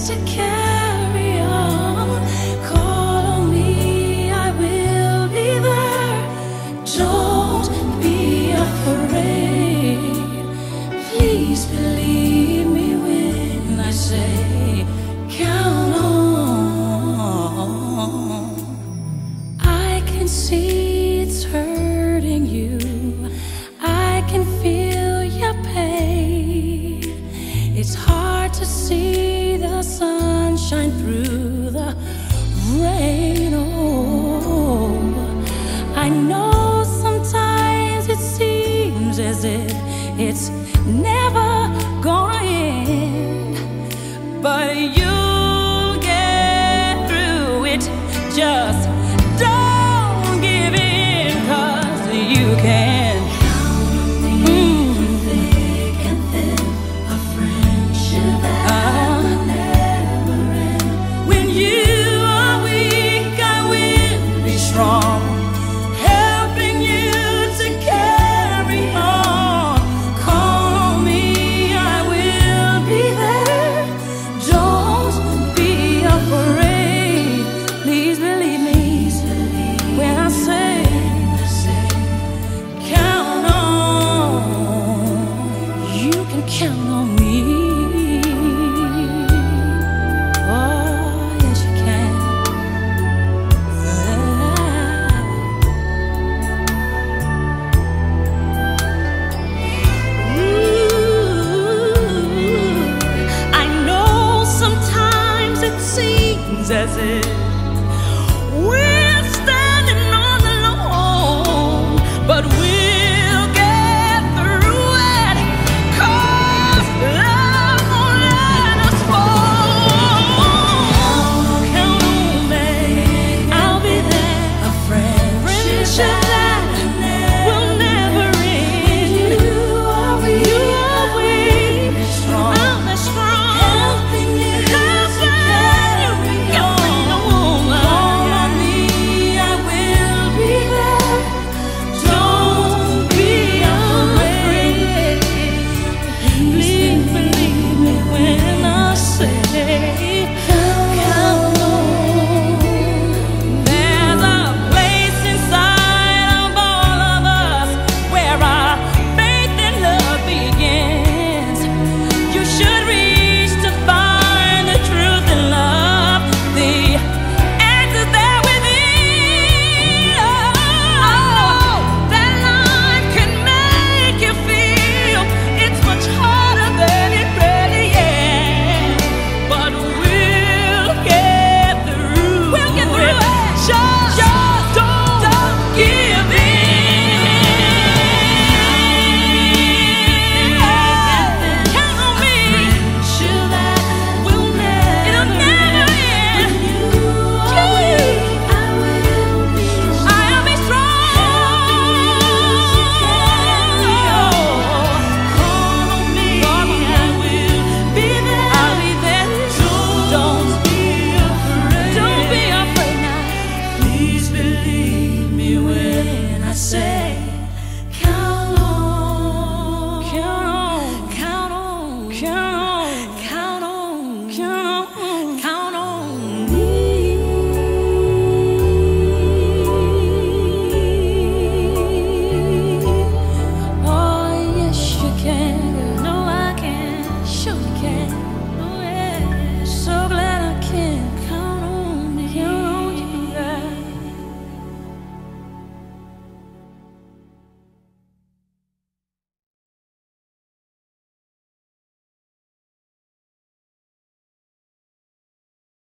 to carry on. Call on me, I will be there. Don't be afraid. Please believe me when I say, count on. I can see it's hurting you. I can feel your pain. It's hard to see the sunshine through the rain. Oh, I know sometimes it seems as if it's never gonna end, but you'll get through it. Just don't give in, 'cause you can. Count on me. Oh, yes you can. Ooh, I know sometimes it seems as if